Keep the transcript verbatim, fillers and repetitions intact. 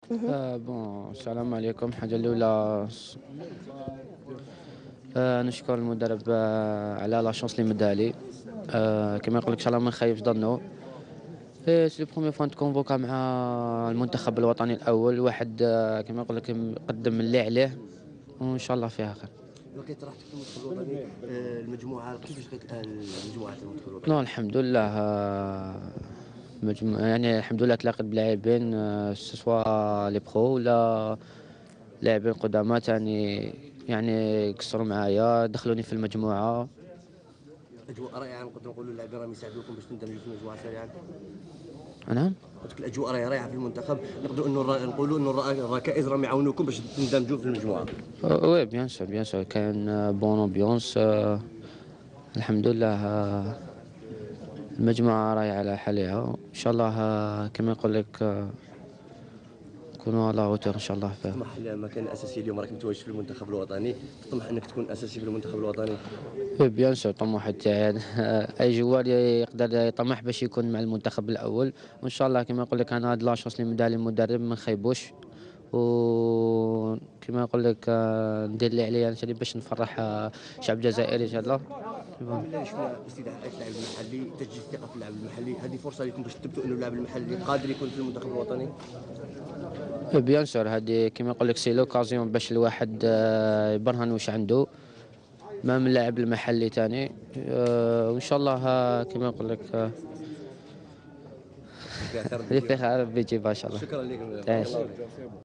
اهم. آه بون السلام عليكم. الحاجة الأولى س- آه نشكر المدرب آه على لا شونس اللي مدالي. آه كما يقول لك إن شاء الله ما نخيبش ظنه. إيه سي لو بروميير فوا نتكونفوكا مع المنتخب الوطني الأول. واحد آه كما يقول لك يقدم اللي عليه، وإن شاء الله فيها خير. لقيت راحتك في المنتخب الوطني. آه، المجموعه كيفاش لقيت الان المجموعه المنتخب الوطني؟ نو الحمد لله. آه مجموع يعني الحمد لله تلاقيت بلاعبين آه سواء لي برو ولا لاعبين قدامى تاني، يعني قصروا معايا دخلوني في المجموعة. اجواء رائعه، نقدروا نقولوا اللاعبين راهم يساعدوكم باش تندمجوا في المجموعه سريعا. نعم. قلت لك الاجواء راهي رائعه في المنتخب، نقدروا انه الر- نقولوا انه الر- الركائز راهم يعاونوكم باش تندمجوا في المجموعه. وي بيان سور بيان سور كان بون امبيونس. الحمد لله. آه، المجموعة راهي على حالها ان شاء الله. آه، كما يقول لك آه، نكونوا على هوتور ان شاء الله فيها. تطمح لمكان اساسي اليوم، راك متواجد في المنتخب الوطني، تطمح انك تكون اساسي في المنتخب الوطني. وي بيان سور طموح تاعي. اي جوار يقدر يطمح باش يكون مع المنتخب الاول، وان شاء الله كما يقول لك انا هاد لاشونس اللي مدالي المدرب ما نخيبوش. وكما يقول لك آه، ندير اللي عليا انا باش نفرح آه، الشعب الجزائري ان شاء الله. بسم الله شفنا استدعاءات اللاعب المحلي، تجديد الثقه في اللاعب المحلي، هذه فرصه لكم باش تثبتوا انه اللاعب المحلي قادر يكون في المنتخب الوطني. بيان سور هذه كما يقول لك سي لوكازيون باش الواحد آه، يبرهن واش عنده ما من اللاعب المحلي تاني. آه، وان شاء الله آه، كما يقول لك آه، في اعتراف اللي بيجي. فيها ربي يجيبها ان شاء الله. شكرا لك، بارك تعيش. الله فيك.